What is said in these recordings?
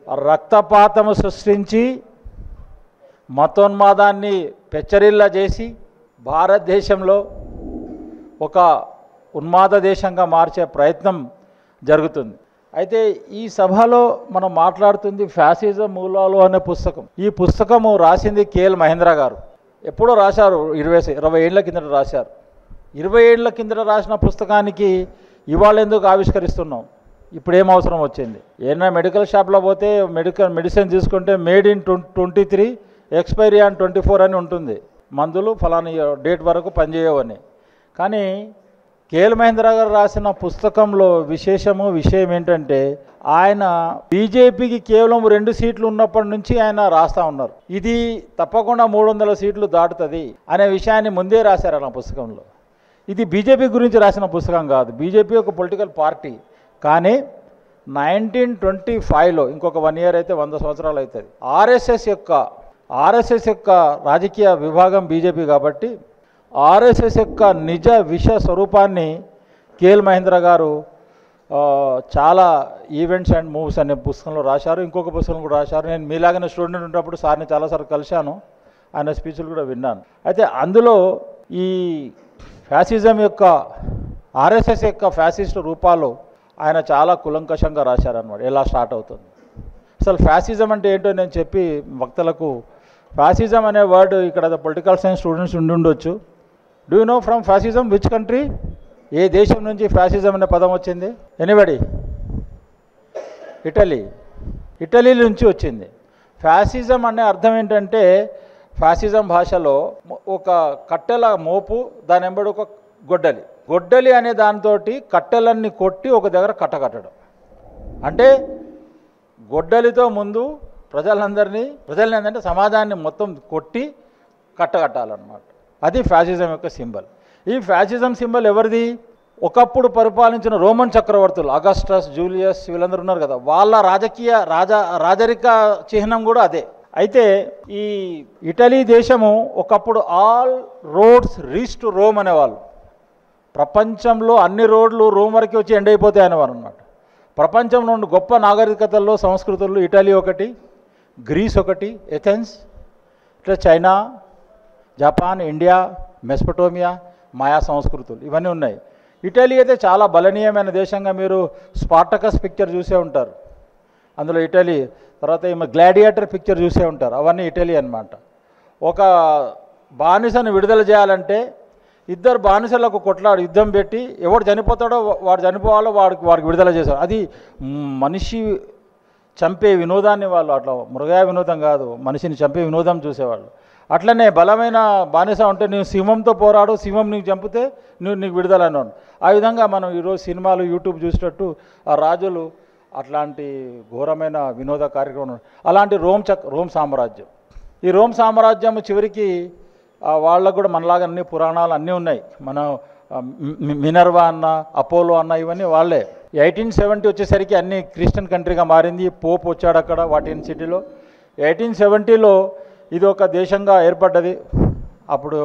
రక్తపాతము సృష్టించి మతోన్మాదాన్ని పెచ్చరిల్లా చేసి భారతదేశంలో ఒక ఉన్మాద దేశంగా మార్చే ప్రయత్నం జరుగుతుంది. అయితే ఈ సభలో మనం మాట్లాడుతుంది ఫ్యాసిజం మూలాలు అనే పుస్తకం. ఈ పుస్తకము రాసింది కేఎల్ మహేంద్ర గారు. ఎప్పుడో రాశారు, 20 ఏళ్ల కిందట రాశారు. 20 ఏళ్ల కిందట రాసిన పుస్తకానికి ఇవాళ ఎందుకు ఆవిష్కరిస్తున్నాం? ఇప్పుడు ఏం అవసరం వచ్చింది? ఏదైనా మెడికల్ షాప్లో పోతే మెడిసిన్ తీసుకుంటే మేడ్ ఇన్ 23 ఎక్స్పైరీ ఆన్ 24 అని ఉంటుంది. మందులు ఫలానా డేట్ వరకు పనిచేయవని. కానీ కేఎల్ మహేంద్ర గారు రాసిన పుస్తకంలో విషయం ఏంటంటే ఆయన బీజేపీకి కేవలం 2 సీట్లు ఉన్నప్పటి నుంచి ఆయన రాస్తూ ఉన్నారు. ఇది తప్పకుండా 300 సీట్లు దాటుతుంది అనే విషయాన్ని ముందే రాశారు ఆ పుస్తకంలో. ఇది బీజేపీ గురించి రాసిన పుస్తకం కాదు. బీజేపీ ఒక పొలిటికల్ పార్టీ. కానీ 1925లో ఇంకొక 1 ఇయర్ అయితే 100 సంవత్సరాలు అవుతుంది. ఆర్ఎస్ఎస్ యొక్క రాజకీయ విభాగం బీజేపీ కాబట్టి ఆర్ఎస్ఎస్ యొక్క నిజ విష స్వరూపాన్ని కేఎల్ మహేంద్ర గారు చాలా ఈవెంట్స్ అండ్ మూవ్స్ అనే పుస్తకంలో రాశారు. ఇంకొక పుస్తకం కూడా రాశారు. నేను మీలాగానే స్టూడెంట్ ఉన్నప్పుడు సార్ని చాలాసార్లు కలిశాను, ఆయన స్పీచ్లు కూడా విన్నాను. అయితే అందులో ఈ ఫ్యాసిజం యొక్క ఆర్ఎస్ఎస్ యొక్క ఫ్యాసిస్ట్ రూపాలు ఆయన చాలా కులంకషంగా రాశారన్నమాట. ఎలా స్టార్ట్ అవుతుంది, అసలు ఫ్యాసిజం అంటే ఏంటో నేను చెప్పి వక్తలకు, ఫ్యాసిజం అనే వర్డ్ ఇక్కడ పొలిటికల్ సైన్స్ స్టూడెంట్స్ ఉండొచ్చు. Do you know from fascism which country? ఏ దేశం నుంచి ఫ్యాసిజం అనే పదం వచ్చింది? ఎనీబడి? ఇటలీ నుంచి వచ్చింది. ఫ్యాసిజం అనే అర్థం ఏంటంటే ఫ్యాసిజం భాషలో ఒక కట్టెల మోపు, దాని వెంబడి ఒక గొడ్డలి అనే దాంతో కట్టెలన్నీ కొట్టి ఒక దగ్గర కట్టడం. అంటే గొడ్డలితో ముందు ప్రజలందరినీ అంటే సమాజాన్ని మొత్తం కొట్టి కట్టగట్టాలన్నమాట. అది ఫ్యాసిజం యొక్క సింబల్. ఈ ఫ్యాసిజం సింబల్ ఎవరిది? ఒకప్పుడు పరిపాలించిన రోమన్ చక్రవర్తులు, అగస్టస్, జూలియస్, వీళ్ళందరూ ఉన్నారు కదా, వాళ్ళ రాజరిక చిహ్నం కూడా అదే. అయితే ఈ ఇటలీ దేశము ఒకప్పుడు all roads reach to Rome అనేవాళ్ళు. ప్రపంచంలో అన్ని రోడ్లు రోమ్ వరకు వచ్చి ఎండ్ అయిపోతాయి అనేవారు అన్నమాట. ప్రపంచంలో ఉన్న గొప్ప నాగరికతల్లో, సంస్కృతుల్లో ఇటలీ ఒకటి, గ్రీస్ ఒకటి, ఎథెన్స్, ఇట్లా China, Japan, India, Mesopotamia, Maya సంస్కృతులు ఇవన్నీ ఉన్నాయి. ఇటలీ అయితే చాలా బలనీయమైన దేశంగా మీరు స్పార్టకస్ పిక్చర్ చూసే ఉంటారు. అందులో ఇటలీ. తర్వాత ఏమో గ్లాడియేటర్ పిక్చర్ చూసే ఉంటారు. అవన్నీ ఇటలీ అన్నమాట. ఒక బానిసను విడుదల చేయాలంటే 2 బానిసలకు యుద్ధం పెట్టి ఎవడు చనిపోతాడో వాడు చనిపోవాలో వాడికి విడుదల చేశారు. అది మనిషి చంపే వినోదాన్ని వాళ్ళు, అట్లా మృగయ వినోదం కాదు, మనిషిని చంపే వినోదం చూసేవాళ్ళు. అట్లనే బలమైన బానిస ఉంటే నీవు సింహంతో పోరాడు, సింహం నీకు చంపితే నీకు విడుదల అన్నాడు. ఆ విధంగా మనం ఈరోజు సినిమాలు, యూట్యూబ్ చూసేటట్టు ఆ రాజులు అట్లాంటి ఘోరమైన వినోద కార్యక్రమం. అలాంటి రోమ్ సామ్రాజ్యం. ఈ రోమ్ సామ్రాజ్యం చివరికి వాళ్ళకు కూడా మనలాగా అన్ని పురాణాలు అన్నీ ఉన్నాయి. మన మినర్వా అన్న, అపోలో అన్న, ఇవన్నీ వాళ్ళే. 1870 వచ్చేసరికి అన్ని క్రిస్టియన్ కంట్రీగా మారింది. పోప్ వచ్చాడు అక్కడ వాటికన్ సిటీలో. 1870లో ఇది ఒక దేశంగా ఏర్పడ్డది. అప్పుడు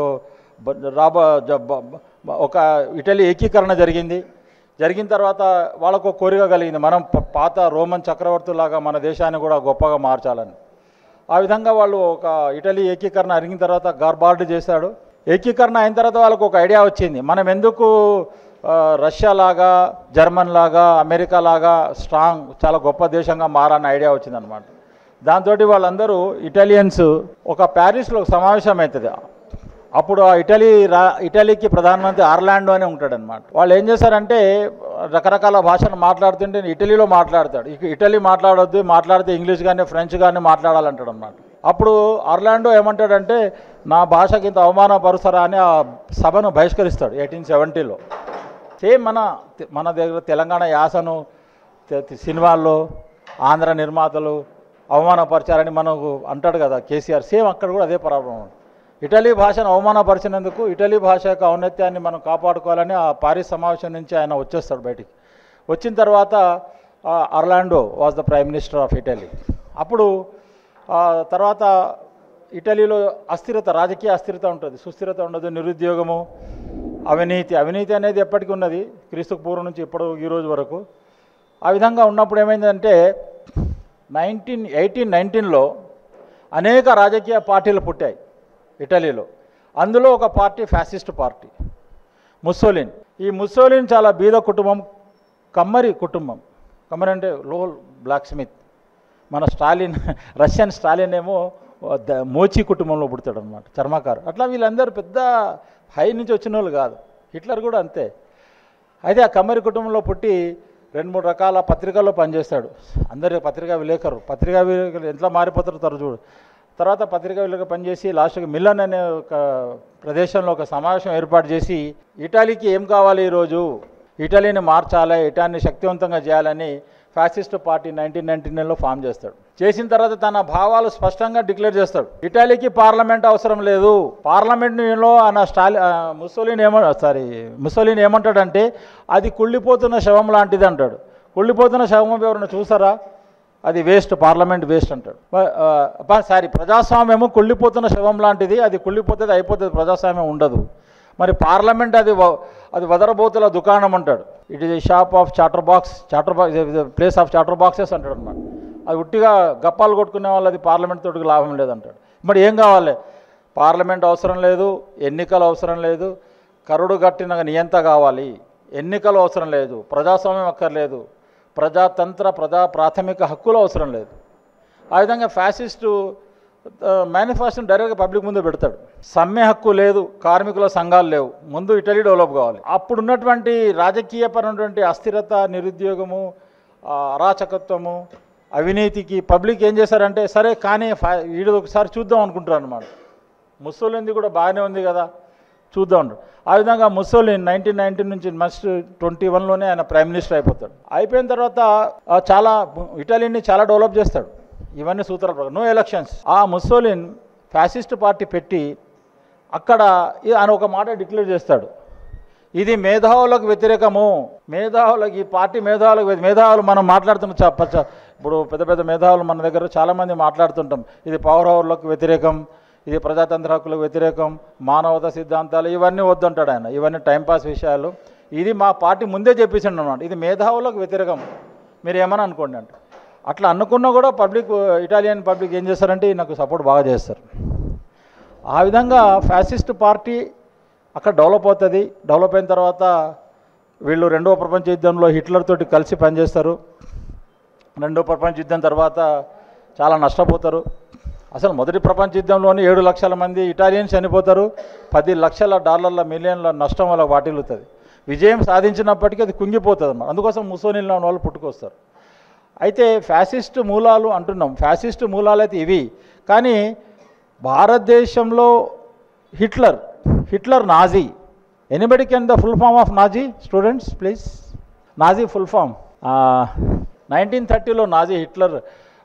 ఒక ఇటలీ ఏకీకరణ జరిగిన తర్వాత వాళ్ళకు ఒక కోరిక కలిగింది, మనం పాత రోమన్ చక్రవర్తులాగా మన దేశాన్ని కూడా గొప్పగా మార్చాలని. ఆ విధంగా వాళ్ళు ఒక ఇటలీ ఏకీకరణ జరిగిన తర్వాత గార్బార్డ్ చేశాడు. ఏకీకరణ అయిన తర్వాత వాళ్ళకు ఒక ఐడియా వచ్చింది, మనం ఎందుకు రష్యా లాగా, జర్మన్ లాగా, అమెరికా లాగా స్ట్రాంగ్ చాలా గొప్ప దేశంగా మారని ఐడియా వచ్చిందనమాట. దాంతో వాళ్ళందరూ ఇటాలియన్స్ ఒక ప్యారిస్లో సమావేశం అవుతుంది. అప్పుడు ఆ ఇటలీకి ప్రధానమంత్రి ఆర్లాండో అని ఉంటాడనమాట. వాళ్ళు ఏం చేశారంటే రకరకాల భాషను మాట్లాడుతుంటే ఇటలీలో మాట్లాడతాడు. ఇటలీ మాట్లాడొద్దు, మాట్లాడితే ఇంగ్లీష్ కానీ ఫ్రెంచ్ కానీ మాట్లాడాలంటాడు అనమాట. అప్పుడు ఆర్లాండో ఏమంటాడంటే నా భాషకి ఇంత అవమానపరుస్తారా అని ఆ సభను బహిష్కరిస్తాడు 1870లో. సేమ్ మన దగ్గర తెలంగాణ యాసను సినిమాల్లో ఆంధ్ర నిర్మాతలు అవమానపరిచారని మనకు అంటాడు కదా కేసీఆర్. సేమ్ అక్కడ కూడా అదే ప్రాబ్లం. ఇటలీ భాషను అవమానపరిచినందుకు ఇటలీ భాష యొక్క ఔన్నత్యాన్ని మనం కాపాడుకోవాలని ఆ పారిస్ సమావేశం నుంచి ఆయన వచ్చేస్తాడు బయటికి. వచ్చిన తర్వాత Orlando was the prime minister of Italy. అప్పుడు తర్వాత ఇటలీలో అస్థిరత, రాజకీయ అస్థిరత ఉంటుంది, సుస్థిరత ఉండదు, నిరుద్యోగము, అవినీతి అనేది ఎప్పటికీ ఉన్నది, క్రీస్తుకు పూర్వం నుంచి ఇప్పుడు ఈ రోజు వరకు. ఆ విధంగా ఉన్నప్పుడు ఏమైందంటే 1819లో అనేక రాజకీయ పార్టీలు పుట్టాయి ఇటలీలో. అందులో ఒక పార్టీ ఫ్యాసిస్ట్ పార్టీ ముస్సోలిన్. ఈ ముస్సోలిన్ చాలా బీద కుటుంబం, కమ్మరి కుటుంబం. కమ్మరి అంటే లోల్ బ్లాక్ స్మిత్. మన స్టాలిన్, రష్యన్ స్టాలిన్ ఏమో మోచి కుటుంబంలో పుడతాడు అనమాట, చర్మకారు. అట్లా వీళ్ళందరూ పెద్ద హై నుంచి వచ్చిన వాళ్ళు కాదు. హిట్లర్ కూడా అంతే. అయితే ఆ కమ్మరి కుటుంబంలో పుట్టి 2-3 రకాల పత్రికల్లో పనిచేస్తాడు. అందరు పత్రికా విలేకరులు ఎంతలా మారిపోతారు చూడు. తర్వాత పత్రికా విలేకరు పనిచేసి లాస్ట్కి మిలన్ అనే ఒక ప్రదేశంలో ఒక సమావేశం ఏర్పాటు చేసి ఇటలీకి ఏం కావాలి, ఈరోజు ఇటలీని మార్చాలి, ఇటలీని శక్తివంతంగా చేయాలని ఫ్యాసిస్ట్ పార్టీ 1999లో ఫామ్ చేస్తాడు. చేసిన తర్వాత తన భావాలు స్పష్టంగా డిక్లేర్ చేస్తాడు. ఇటలీకి పార్లమెంట్ అవసరం లేదు. పార్లమెంట్లో ముస్సోలిని ఏమంటాడంటే అది కుళ్ళిపోతున్న శవం లాంటిది అంటాడు. కుళ్ళిపోతున్న శవం ఎవరైనా చూసారా? అది వేస్ట్, పార్లమెంట్ వేస్ట్ అంటాడు. ప్రజాస్వామ్యము కుళ్ళిపోతున్న శవం లాంటిది, అది కుళ్ళిపోతుంది, అయిపోతుంది, ప్రజాస్వామ్యం ఉండదు. మరి పార్లమెంట్ అది వదరబోతుల దుకాణం అంటాడు. It is a shop of place of chatter boxes అంటాడు అనమాట. అది ఉట్టిగా గప్పాలు కొట్టుకునే వాళ్ళు, అది పార్లమెంట్ తోటికి లాభం లేదంటాడు. మరి ఏం కావాలి? పార్లమెంట్ అవసరం లేదు, ఎన్నికలు అవసరం లేదు, కరుడు గట్టిన నియంత కావాలి, ఎన్నికలు అవసరం లేదు, ప్రజాస్వామ్యం అక్కర్లేదు, ప్రజాతంత్ర ప్రాథమిక హక్కులు అవసరం లేదు. ఆ విధంగా ఫ్యాసిస్టు మేనిఫెస్టోని డైరెక్ట్గా పబ్లిక్ ముందు పెడతాడు. సమ్మె హక్కు లేదు, కార్మికుల సంఘాలు లేవు, ముందు ఇటలీ డెవలప్ కావాలి. అప్పుడున్నటువంటి రాజకీయపరమైనటువంటి అస్థిరత, నిరుద్యోగము, అరాచకత్వము, అవినీతికి పబ్లిక్ ఏం చేశారంటే సరే కానీ వీడు ఒకసారి చూద్దాం అనుకుంటారు అనమాట. ముస్సోలిన్ది కూడా బాగానే ఉంది కదా, చూద్దాం అంటారు. ఆ విధంగా ముస్సోలిన్ 1919 నుంచి నెక్స్ట్ 21లోనే ఆయన ప్రైమ్ మినిస్టర్ అయిపోతాడు. అయిపోయిన తర్వాత ఇటలీని చాలా డెవలప్ చేస్తాడు. ఇవన్నీ సూత్రాల ప్రకారం. No elections. ఆ ముస్సోలిన్ ఫ్యాసిస్ట్ పార్టీ పెట్టి అక్కడ ఆయన ఒక మాట డిక్లేర్ చేస్తాడు, ఇది మేధావులకు వ్యతిరేకము. మేధావులకు, ఈ పార్టీ మేధావులు మనం మాట్లాడుతున్న ఇప్పుడు పెద్ద పెద్ద మేధావులు మన దగ్గర చాలామంది మాట్లాడుతుంటాం, ఇది పవర్ హవర్లకు వ్యతిరేకం, ఇది ప్రజాతంత్ర హక్కులకు వ్యతిరేకం, మానవతా సిద్ధాంతాలు, ఇవన్నీ వద్దంటాడు ఆయన. ఇవన్నీ టైంపాస్ విషయాలు. ఇది మా పార్టీ ముందే చెప్పేసిండు అన్నమాట, ఇది మేధావులకు వ్యతిరేకం, మీరు ఏమని అనుకోండి అంటే. అట్లా అనుకున్నా కూడా ఇటాలియన్ పబ్లిక్ ఏం చేస్తారంటే నాకు సపోర్ట్ బాగా చేస్తారు. ఆ విధంగా ఫ్యాసిస్ట్ పార్టీ అక్కడ డెవలప్ అవుతుంది. డెవలప్ అయిన తర్వాత వీళ్ళు 2వ ప్రపంచ యుద్ధంలో హిట్లర్ తోటి కలిసి పనిచేస్తారు. 2వ ప్రపంచ యుద్ధం తర్వాత చాలా నష్టపోతారు. అసలు మొదటి ప్రపంచ యుద్ధంలోనే 7 లక్షల మంది ఇటాలియన్స్ చనిపోతారు. 10 లక్షల డాలర్ల మిలియన్ల నష్టం వల్ల వాటిల్లుతుంది. విజయం సాధించినప్పటికీ అది కుంగిపోతుంది అన్నమాట. అందుకోసం ముస్సోలినిలో ఉన్న వాళ్ళు పుట్టుకొస్తారు. అయితే ఫ్యాసిస్ట్ మూలాలు అంటున్నాం, ఫ్యాసిస్ట్ మూలాలు అయితే ఇవి. కానీ భారతదేశంలో Hitler Nazi. Anybody can the full form of Nazi? Students please. Nazi full form 1930లో నాజీ హిట్లర్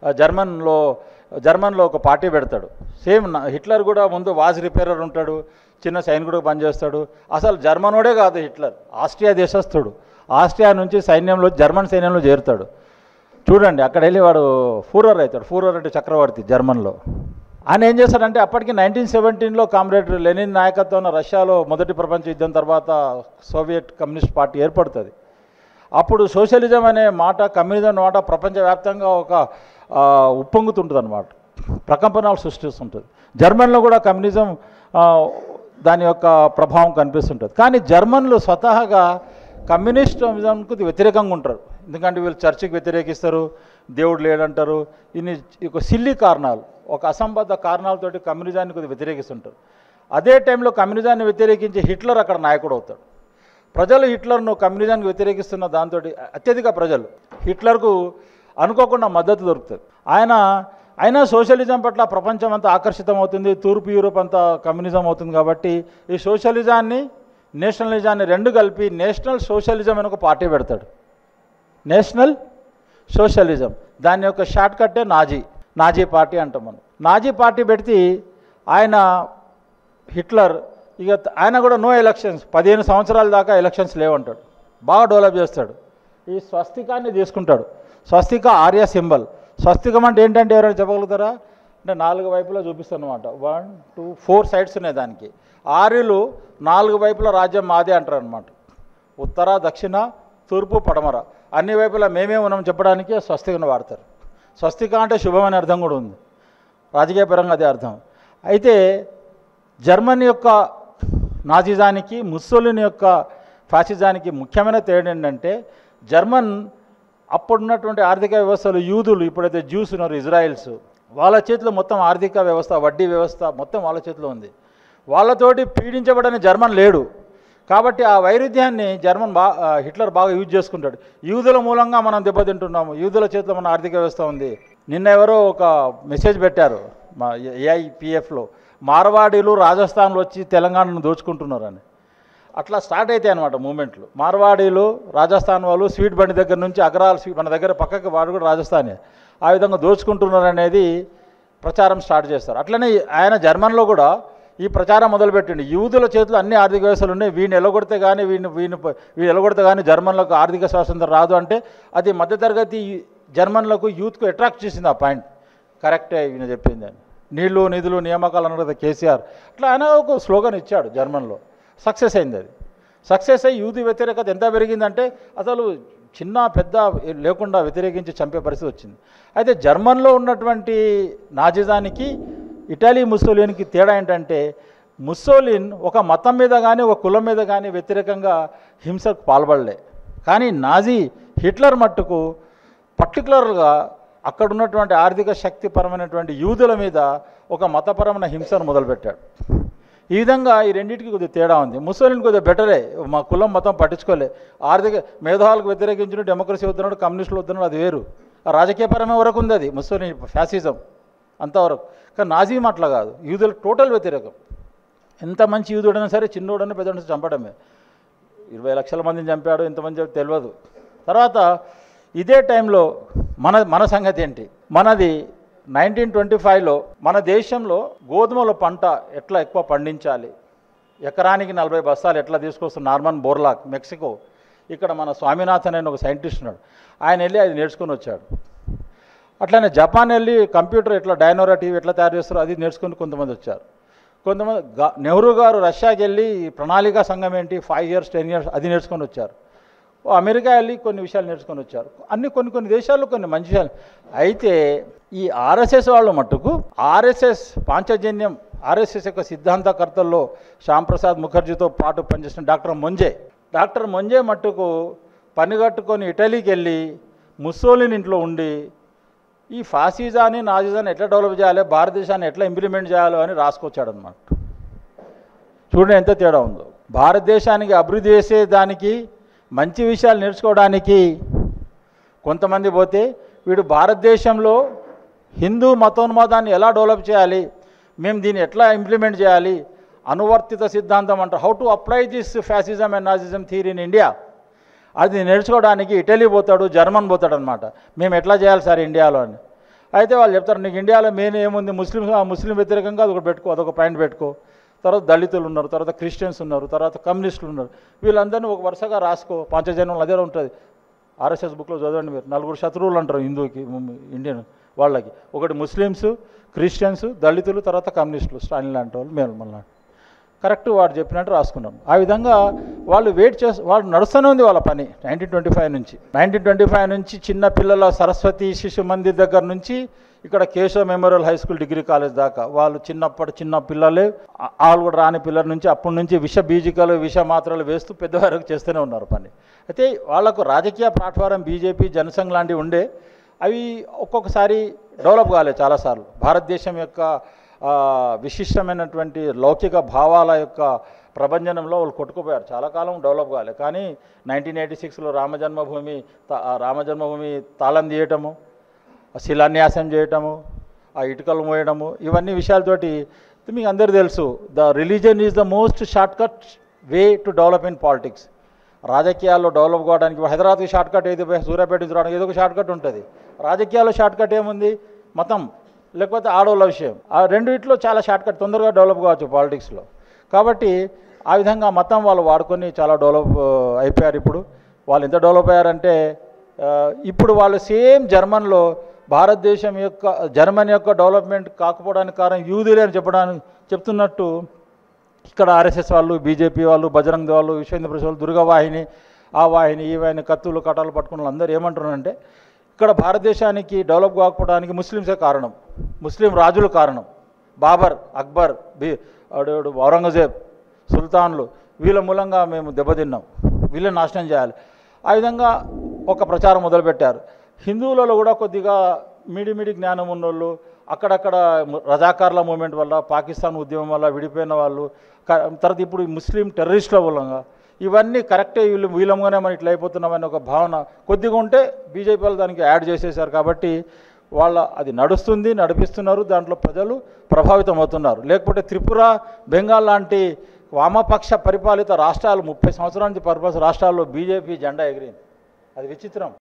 జర్మన్లో ఒక పార్టీ పెడతాడు. సేమ్ హిట్లర్ కూడా ముందు వాచ్ రిపేరర్ ఉంటాడు, చిన్న సైనికుడు పనిచేస్తాడు. అసలు జర్మనోడే కాదు హిట్లర్, ఆస్ట్రియా దేశస్థుడు. ఆస్ట్రియా నుంచి జర్మన్ సైన్యంలో చేరుతాడు. చూడండి, అక్కడ వెళ్ళి వాడు ఫూరర్ అవుతాడు. ఫూరర్ అంటే చక్రవర్తి జర్మన్లో. ఆయన ఏం చేస్తాడంటే అప్పటికి 1917లో కామ్రేడ్ లెనిన్ నాయకత్వంలో రష్యాలో మొదటి ప్రపంచ యుద్ధం తర్వాత సోవియట్ కమ్యూనిస్ట్ పార్టీ ఏర్పడుతుంది. అప్పుడు సోషలిజం అనే మాట, కమ్యూనిజం మాట ప్రపంచవ్యాప్తంగా ఒక ఉప్పొంగుతుంటుంది అన్నమాట, ప్రకంపనాలు సృష్టిస్తుంటుంది. జర్మన్లో కూడా కమ్యూనిజం దాని యొక్క ప్రభావం కనిపిస్తుంటుంది. కానీ జర్మన్లు స్వతహాగా కమ్యూనిస్టుకు వ్యతిరేకంగా ఉంటారు. ఎందుకంటే వీళ్ళు చర్చికి వ్యతిరేకిస్తారు, దేవుడు లేడంటారు. ఇన్ని ఒక సిల్లీ కారణాలు, ఒక అసంబద్ధ కారణాలతోటి కమ్యూనిజాన్ని కొద్దిగా వ్యతిరేకిస్తుంటారు. అదే టైంలో కమ్యూనిజాన్ని వ్యతిరేకించి హిట్లర్ అక్కడ నాయకుడు అవుతాడు. ప్రజలు హిట్లర్ను కమ్యూనిజానికి వ్యతిరేకిస్తున్న దాంతో అత్యధిక ప్రజలు హిట్లర్కు అనుకోకుండా మద్దతు దొరుకుతుంది. అయినా సోషలిజం పట్ల ప్రపంచం అంతా ఆకర్షితం అవుతుంది, తూర్పు యూరోప్ అంతా కమ్యూనిజం అవుతుంది. కాబట్టి ఈ సోషలిజాన్ని, నేషనలిజాన్ని రెండు కలిపి నేషనల్ సోషలిజం అని ఒక పార్టీ పెడతాడు. నేషనల్ సోషలిజం, దాని యొక్క షార్ట్ కట్టే నాజీ పార్టీ అంటాం మనం. నాజీ పార్టీ పెడితే హిట్లర్ ఆయన కూడా నో ఎలక్షన్స్, 15 సంవత్సరాల దాకా ఎలక్షన్స్ లేవంటాడు. బాగా డెవలప్ చేస్తాడు. ఈ స్వస్తికాన్ని తీసుకుంటాడు. స్వస్తిక ఆర్య సింబల్. స్వస్తికం అంటే ఏంటంటే ఎవరైనా చెప్పగలుగుతారా? అంటే 4 వైపులా చూపిస్తాను అనమాట. 1, 2, 4 సైడ్స్ ఉన్నాయి దానికి. ఆర్యులు 4 వైపుల రాజ్యం మాదే అంటారు అనమాట. ఉత్తర, దక్షిణ, తూర్పు, పడమర అన్ని వైపులా మేమే ఉన్నాం చెప్పడానికి స్వస్తికను వాడతారు. స్వస్తిక అంటే శుభం అనే అర్థం కూడా ఉంది, రాజకీయపరంగా అదే అర్థం. అయితే జర్మనీ యొక్క నాజిజానికి ముస్సోలిని యొక్క ఫ్యాసిజానికి ముఖ్యమైన తేడా ఏంటంటే, జర్మన్ అప్పుడున్నటువంటి ఆర్థిక వ్యవస్థలు యూదులు, ఇప్పుడైతే జ్యూస్ ఉన్నారు ఇజ్రాయిల్స్, వాళ్ళ చేతిలో మొత్తం ఆర్థిక వ్యవస్థ, వడ్డీ వ్యవస్థ మొత్తం వాళ్ళ చేతిలో ఉంది. వాళ్ళతోటి పీడించబడని జర్మన్ లేడు. కాబట్టి ఆ వైరుధ్యాన్ని హిట్లర్ బాగా యూజ్ చేసుకుంటాడు. యూదుల మూలంగా మనం దెబ్బతింటున్నాము, యూదుల చేతిలో మన ఆర్థిక వ్యవస్థ ఉంది. నిన్న ఎవరో ఒక మెసేజ్ పెట్టారు మా ఏఐపిఎఫ్లో, మార్వాడీలు రాజస్థాన్లో వచ్చి తెలంగాణను దోచుకుంటున్నారని. అట్లా స్టార్ట్ అవుతాయి అన్నమాట మూమెంట్లు. మార్వాడీలు, రాజస్థాన్ వాళ్ళు స్వీట్ బండి దగ్గర నుంచి అగ్రాల స్వీట్ మన దగ్గర పక్కకి వాడు కూడా రాజస్థానే, ఆ విధంగా దోచుకుంటున్నారు అనేది ప్రచారం స్టార్ట్ చేస్తారు. అట్లనే ఆయన జర్మన్లో కూడా ఈ ప్రచారం మొదలుపెట్టిండు. యూదుల చేతిలో అన్ని ఆర్థిక వ్యవస్థలు ఉన్నాయి, వీడిని ఎలగొడితే కానీ వీడు ఎలగొడితే కానీ జర్మన్లకు ఆర్థిక స్వాతంత్రం రాదు అంటే, అది మధ్యతరగతి జర్మన్లకు యూత్కు అట్రాక్ట్ చేసింది. ఆ పాయింట్ కరెక్టే ఈయన చెప్పింది అని. నీళ్లు నిధులు నియామకాలు అన్నారు కదా కేసీఆర్, అట్లా ఆయన ఒక స్లోగన్ ఇచ్చాడు జర్మన్లో. సక్సెస్ అయింది. అది సక్సెస్ అయ్యి యూత్ వ్యతిరేకత ఎంత పెరిగిందంటే అసలు చిన్న పెద్ద లేకుండా వ్యతిరేకించి చంపే పరిస్థితి వచ్చింది. అయితే జర్మన్లో ఉన్నటువంటి నాజిజానికి ఇటలీ ముస్సోలిన్కి తేడా ఏంటంటే, ముస్సోలిన్ ఒక మతం మీద కానీ ఒక కులం మీద కానీ వ్యతిరేకంగా హింసకు పాల్పడలే. కానీ నాజీ హిట్లర్ మట్టుకు పర్టికులర్గా అక్కడ ఉన్నటువంటి ఆర్థిక శక్తిపరమైనటువంటి యూదుల మీద ఒక మతపరమైన హింసను మొదలుపెట్టాడు. ఈ విధంగా ఈ రెండింటికి కొద్దిగా తేడా ఉంది. ముస్సోలిన్ కొద్దిగా బెటరే, మా కులం మతం పట్టించుకోలే, ఆర్థిక మేధావులకు వ్యతిరేకించిన డెమోక్రసీ వద్దున్నాడు, కమ్యూనిస్టులు వద్దున్నాడు, అది వేరు. రాజకీయపరమైన వరకు ఉంది అది ముస్సోలిన్ ఫ్యాసిజం అంతవరకు. కానీ నాజీం అట్లా కాదు, యూదులకు టోటల్ వ్యతిరేకం. ఎంత మంచి యూదుడైనా సరే చిన్నోడైనా పెద్దోడైనా చంపడమే. 20 లక్షల మందిని చంపాడు, ఎంతమంది తెలియదు. తర్వాత ఇదే టైంలో మన సంగతి ఏంటి, మనది 1925లో మన దేశంలో గోధుమల పంట ఎట్లా ఎక్కువ పండించాలి, ఎకరానికి 40 బస్తాలు ఎట్లా తీసుకొస్తాం. నార్మన్ బోర్లాక్ మెక్సికో, ఇక్కడ మన స్వామినాథన్ అనే ఒక సైంటిస్ట్ ఉన్నాడు, ఆయన వెళ్ళి అది నేర్చుకొని వచ్చాడు. అట్లనే జపాన్ వెళ్ళి కంప్యూటర్ ఎట్లా డైనోరా టీవీ ఎట్లా తయారు చేస్తారో అది నేర్చుకుని కొంతమంది వచ్చారు. కొంతమంది నెహ్రూ గారు రష్యాకి వెళ్ళి ప్రణాళికా సంఘం ఏంటి 5 years 10 years అది నేర్చుకొని వచ్చారు. అమెరికా వెళ్ళి కొన్ని విషయాలు నేర్చుకొని వచ్చారు. అన్ని కొన్ని దేశాల్లో కొన్ని మంచి విషయాలు. అయితే ఈ ఆర్ఎస్ఎస్ వాళ్ళు మట్టుకు ఆర్ఎస్ఎస్ పాంచజన్యం ఆర్ఎస్ఎస్ యొక్క సిద్ధాంతకర్తల్లో శ్యాంప్రసాద్ ముఖర్జీతో పాటు పనిచేసిన డాక్టర్ మొంజే మట్టుకు పనిగట్టుకొని ఇటలీకి వెళ్ళి ముస్సోలిన్ ఇంట్లో ఉండి ఈ ఫాసిజాన్ని నాజిజాన్ని ఎట్లా డెవలప్ చేయాలి, భారతదేశాన్ని ఎట్లా ఇంప్లిమెంట్ చేయాలో అని రాసుకొచ్చాడు అనమాట. చూడండి ఎంత తేడా ఉందో. భారతదేశానికి అభివృద్ధి చేసేదానికి మంచి విషయాలు నేర్చుకోవడానికి కొంతమంది పోతే, వీడు భారతదేశంలో హిందూ మతోన్మాదాన్ని ఎలా డెవలప్ చేయాలి, మేము దీన్ని ఎట్లా ఇంప్లిమెంట్ చేయాలి, అనువర్తిత సిద్ధాంతం అంటారు, how to apply this fascism and Nazism theory in India, అది నేర్చుకోవడానికి ఇటలీ పోతాడు, జర్మన్ పోతాడు అనమాట. మేము ఎట్లా చేయాలి సార్ ఇండియాలో అని. అయితే వాళ్ళు చెప్తారు, నీకు ఇండియాలో మెయిన్ ఏముంది, ముస్లిం వ్యతిరేకంగా అదొకటి పెట్టుకో, అదొక పాయింట్ పెట్టుకో. తర్వాత దళితులు ఉన్నారు, తర్వాత క్రిస్టియన్స్ ఉన్నారు, తర్వాత కమ్యూనిస్టులు ఉన్నారు. వీళ్ళందరినీ ఒక వరుసగా రాసుకో, పాంచజన్యం అదే ఉంటుంది. ఆర్ఎస్ఎస్ బుక్లో చదవండి మీరు. 4 శత్రువులు అంటారు హిందూకి, ఇండియన్ వాళ్ళకి. ఒకటి ముస్లిమ్స్, క్రిస్టియన్స్, దళితులు, తర్వాత కమ్యూనిస్టులు, స్టాలిన్ లాంటి వాళ్ళు, మేము మళ్ళీ కరెక్ట్ వాడు చెప్పినట్టు రాసుకున్నాం. ఆ విధంగా వాళ్ళు వాళ్ళు నడుస్తూనే ఉంది వాళ్ళ పని. 1925 నుంచి చిన్న పిల్లల సరస్వతి శిశు మందిర్ దగ్గర నుంచి ఇక్కడ Keshava memorial high school degree college దాకా వాళ్ళు చిన్న పిల్లలే, వాళ్ళు కూడా రాని పిల్లల నుంచి అప్పటి నుంచి విష బీజికలు విష మాత్రలు వేస్తూ పెద్దవారికి చేస్తూనే ఉన్నారు పని. అయితే వాళ్లకు రాజకీయ ప్లాట్ఫారం బీజేపీ జనసంఘ్ లాంటివి ఉండే, అవి ఒక్కొక్కసారి డెవలప్ కాలేదు చాలాసార్లు. భారతదేశం యొక్క విశిష్టమైనటువంటి లౌకిక భావాల యొక్క ప్రభంజనంలో వాళ్ళు కొట్టుకుపోయారు, చాలా కాలం డెవలప్ కాలేదు. కానీ 1986లో రామజన్మభూమి తాళం తీయటము, శిలాన్యాసం చేయటము, ఆ ఇటుకలు మోయడము, ఇవన్నీ విషయాలతోటి మీకు అందరికీ తెలుసు. The religion is the most shortcut way to develop in politics. రాజకీయాల్లో డెవలప్ కావడానికి హైదరాబాద్కి షార్ట్కట్ ఏది, సూర్యాపేట నుంచి రావడానికి ఏదో ఒక షార్ట్కట్ ఉంటుంది. రాజకీయాల్లో షార్ట్కట్ ఏముంది, మతం లేకపోతే ఆడవాళ్ళ విషయం. ఆ రెండిట్లో చాలా షార్ట్కట్, తొందరగా డెవలప్ కావచ్చు పాలిటిక్స్లో. కాబట్టి ఆ విధంగా మతం వాళ్ళు వాడుకొని చాలా డెవలప్ అయిపోయారు. ఇప్పుడు వాళ్ళు ఎంత డెవలప్ అయ్యారంటే, ఇప్పుడు వాళ్ళు సేమ్ జర్మనీ యొక్క డెవలప్మెంట్ కాకపోవడానికి కారణం యూదులే అని చెప్తున్నట్టు ఇక్కడ ఆర్ఎస్ఎస్ వాళ్ళు, బీజేపీ వాళ్ళు, బజరంగ్ వాళ్ళు, విశ్వ హిందూ పరిషత్ వాళ్ళు, దుర్గా వాహిని, ఆ వాహిని, ఈ వాహిని, కత్తులు కటాలు పట్టుకున్న వాళ్ళు అందరూ ఏమంటున్నారంటే, ఇక్కడ భారతదేశానికి డెవలప్ కాకపోవడానికి ముస్లిమ్సే కారణం, ముస్లిం రాజులు కారణం. బాబర్, అక్బర్, ఔరంగజేబ్, సుల్తాన్లు, వీళ్ళ మూలంగా మేము దెబ్బతిన్నాం, వీళ్ళని నాశనం చేయాలి. ఆ విధంగా ఒక ప్రచారం మొదలుపెట్టారు. హిందువులలో కూడా కొద్దిగా మిడిమిడి జ్ఞానం ఉన్నోళ్ళు, అక్కడక్కడ రజాకార్ల మూమెంట్ వల్ల, పాకిస్తాన్ ఉద్యమం వల్ల విడిపోయిన వాళ్ళు, తర్వాత ఇప్పుడు ముస్లిం టెర్రరిస్టుల మూలంగా ఇవన్నీ కరెక్టే, వీళ్ళంగానే మనం ఇట్లా అయిపోతున్నామని ఒక భావన కొద్దిగా ఉంటే బీజేపీ వాళ్ళు దానికి యాడ్ చేసేసారు. కాబట్టి అది నడుస్తుంది, నడిపిస్తున్నారు, దాంట్లో ప్రజలు ప్రభావితం అవుతున్నారు. లేకపోతే త్రిపుర, బెంగాల్ లాంటి వామపక్ష పరిపాలిత రాష్ట్రాలు 30 సంవత్సరాల నుంచి రాష్ట్రాల్లో బీజేపీ జెండా ఎగిరింది. అది విచిత్రం.